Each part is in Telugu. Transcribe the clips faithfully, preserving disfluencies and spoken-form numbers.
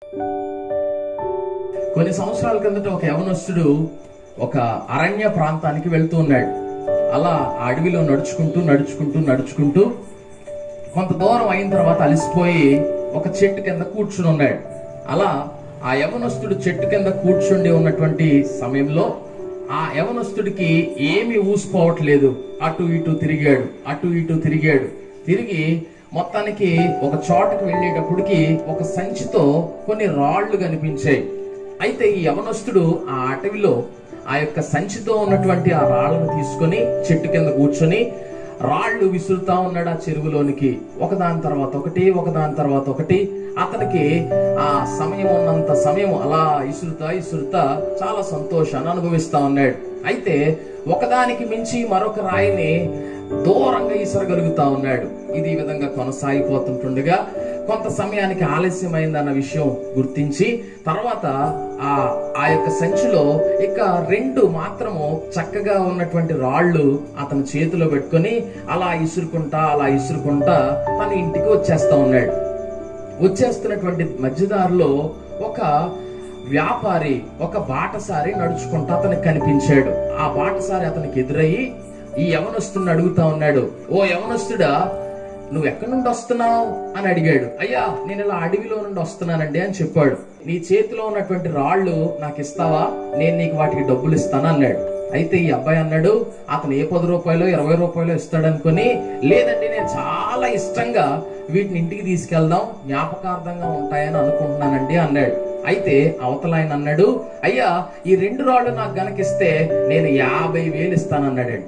కొన్ని సంవత్సరాల కిందట ఒక యవనస్తుడు ఒక అరణ్య ప్రాంతానికి వెళ్తూ ఉన్నాడు. అలా ఆ అడవిలో నడుచుకుంటూ నడుచుకుంటూ నడుచుకుంటూ కొంత దూరం అయిన తర్వాత అలసిపోయి ఒక చెట్టు కింద కూర్చుని ఉన్నాడు. అలా ఆ యవనస్తుడు చెట్టు కింద కూర్చుండి ఉన్నటువంటి సమయంలో ఆ యవనస్తుడికి ఏమీ ఊసిపోవట్లేదు. అటు ఇటు తిరిగాడు, అటు ఇటు తిరిగాడు. తిరిగి మొత్తానికి ఒక చోటకు వెళ్ళేటప్పటికి ఒక సంచితో కొన్ని రాళ్లు కనిపించాయి. అయితే ఈ యవనస్తుడు ఆ అటవిలో ఆ యొక్క సంచితో ఉన్నటువంటి ఆ రాళ్లను తీసుకొని చెట్టు కింద కూర్చొని రాళ్లు విసురుతా ఉన్నాడు ఆ చెరువులోనికి. ఒకదాని తర్వాత ఒకటి ఒకదాని తర్వాత ఒకటి. అతనికి ఆ సమయం ఉన్నంత సమయం అలా ఇసురుతా ఇసురుతా చాలా సంతోషాన్ని అనుభవిస్తా ఉన్నాడు. అయితే ఒకదానికి మించి మరొక రాయిని దూరంగా ఇసరగలుగుతా ఉన్నాడు. ఇది ఈ విధంగా కొనసాగిపోతుంటుండగా కొంత సమయానికి ఆలస్యమైందన్న విషయం గుర్తించి తర్వాత ఆ ఆ యొక్క సంచిలో ఇక రెండు మాత్రము చక్కగా ఉన్నటువంటి రాళ్లు అతని చేతిలో పెట్టుకొని అలా ఇసురుకుంటా అలా ఇసురుకుంటా తన ఇంటికి వచ్చేస్తా ఉన్నాడు. వచ్చేస్తున్నటువంటి మధ్యదారిలో ఒక వ్యాపారి, ఒక బాటసారి నడుచుకుంటా అతనికి కనిపించాడు. ఆ బాటసారి అతనికి ఎదురయ్యి ఈ యవనస్తుడిని అడుగుతా ఉన్నాడు, ఓ యవనస్తుడా, నువ్వు ఎక్కడి నుండి వస్తున్నావు అని అడిగాడు. అయ్యా, నేను ఇలా అడవిలో నుండి వస్తున్నానండి అని చెప్పాడు. నీ చేతిలో ఉన్నటువంటి రాళ్లు నాకు ఇస్తావా, నేను నీకు వాటికి డబ్బులు ఇస్తాను అన్నాడు. అయితే ఈ అబ్బాయి అన్నాడు, అతను ఏ పది రూపాయలు ఇరవై రూపాయలు ఇస్తాడు అనుకుని, లేదండి నేను చాలా ఇష్టంగా వీటిని ఇంటికి తీసుకెళ్దాం, జ్ఞాపకార్థంగా ఉంటాయని అనుకుంటున్నానండి అన్నాడు. అయితే అవతల ఆయన అన్నాడు, అయ్యా ఈ రెండు రాళ్లు నాకు గనకిస్తే నేను యాభై వేలు ఇస్తానన్నాడు.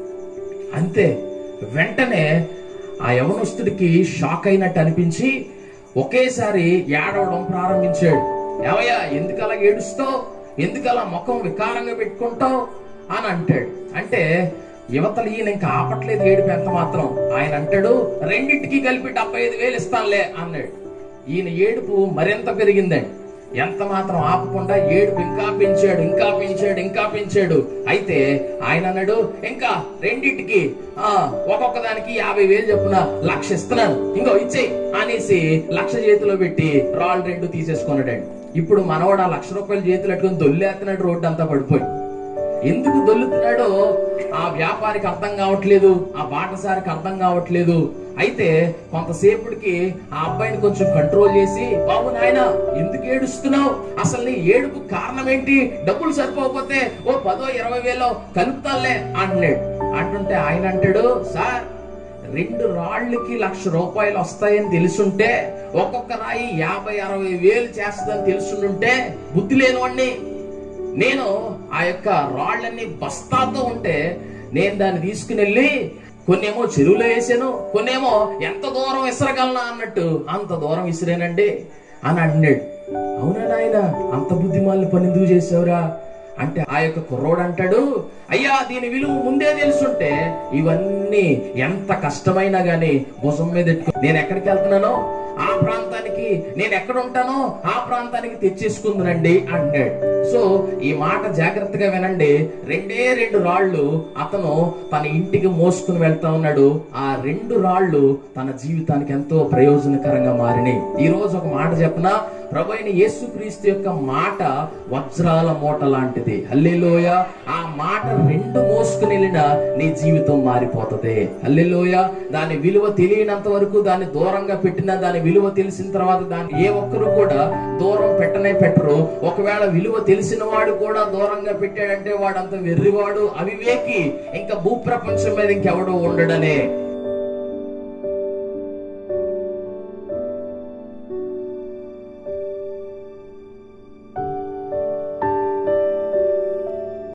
అంతే, వెంటనే ఆ యవనస్తుడికి షాక్ అయినట్టు అనిపించి ఒకేసారి ఏడవడం ప్రారంభించాడు. ఏవయ్యా, ఎందుకలా ఏడుస్తావు, ఎందుకలా ముఖం వికారంగా పెట్టుకుంటావు అని అంటాడు. అంటే యువతలు ఈయన ఇంకా ఆపట్లేదు ఏడుపు ఎంత మాత్రం. ఆయన అంటాడు, రెండింటికి కలిపి డెబ్బై ఐదు వేలు ఇస్తానులే అన్నాడు. ఈయన ఏడుపు మరింత పెరిగిందండి. ఎంత మాత్రం ఆపకుండా ఏడుపు ఇంకా పెంచాడు ఇంకా పెంచాడు ఇంకా పెంచాడు. అయితే ఆయన అన్నాడు, ఇంకా రెండింటికి ఆ ఒక్కొక్క దానికి యాభై వేలు చొప్పున లక్ష ఇస్తున్నాను, ఇంకో ఇచ్చేయి అనేసి లక్ష చేతిలో పెట్టి రాళ్ళు రెండు తీసేసుకున్నాడు. ఇప్పుడు మనవాడు ఆ లక్ష రూపాయలు చేతులు పెట్టుకుని దొల్లేస్తున్నాడు. రోడ్డు అంతా పడిపోయి ఎందుకు దొల్లుతున్నాడో ఆ వ్యాపారికి అర్థం కావట్లేదు, ఆ బాటసారికి అర్థం కావట్లేదు. అయితే కొంతసేపటికి ఆ అబ్బాయిని కొంచెం కంట్రోల్ చేసి, బాబు నాయన ఎందుకు ఏడుస్తున్నావు, అసలు నీ ఏడుపు కారణం ఏంటి, డబ్బులు సరిపోకపోతే ఓ పదో ఇరవై వేలో కలుపుతాలే అన్నాడు. అంటుంటే ఆయన అంటాడు, సార్ రెండు రాళ్ళకి లక్ష రూపాయలు వస్తాయని తెలుసుంటే, ఒక్కొక్క రాయి యాభై అరవై వేలు చేస్తుందని తెలుసుంటే బుద్ధి లేనివాడిని. నేను ఆ యొక్క రాళ్ళన్ని బస్తాతో ఉంటే నేను దాన్ని తీసుకుని వెళ్ళి కొన్నేమో చెరువులో వేసాను, కొన్నేమో ఎంత దూరం విసరగలనా అన్నట్టు అంత దూరం విసిరేనండి అని అన్నాడు. అవునా నాయన, అంత బుద్ధిమాలిన పని ఎందుకు చేసావురా అంటే ఆ యొక్క కుర్రోడు అంటాడు, అయ్యా దీని విలువ ముందే తెలుసుంటే ఇవన్నీ ఎంత కష్టమైనా గానీ భుజం మీద ఎట్టుకో, నేను ఎక్కడికి వెళ్తున్నానో ఆ ప్రాంతానికి, నేను ఎక్కడ ఉంటానో ఆ ప్రాంతానికి తెచ్చేసుకుందునండి అన్నాడు. సో ఈ మాట జాగ్రత్తగా వినండి. రెండే రెండు రాళ్లు అతను తన ఇంటికి మోసుకుని వెళ్తా ఉన్నాడు. ఆ రెండు రాళ్లు తన జీవితానికి ఎంతో ప్రయోజనకరంగా మారినాయి. ఈ రోజు ఒక మాట చెప్పనా, ప్రభువైన యేసుక్రీస్తు యొక్క మాట వజ్రాల మూట లాంటిది. హల్లెలూయా. ఆ మాట రెండు మోసుకుని వెళ్ళినా నీ జీవితం మారిపోతుంది. హల్లెలూయా. దాని విలువ తెలియనంత వరకు దాన్ని దూరంగా పెట్టినా, దాని విలువ తెలిసిన తర్వాత దాన్ని ఏ ఒక్కరు కూడా దూరం పెట్టనే పెట్టరు. ఒకవేళ విలువ తెలిసిన వాడు కూడా దూరంగా పెట్టాడంటే వాడంత వెర్రివాడు, అవివేకి, ఇంకా భూప్రపంచం మీద ఇంకెవడో ఉండడనే.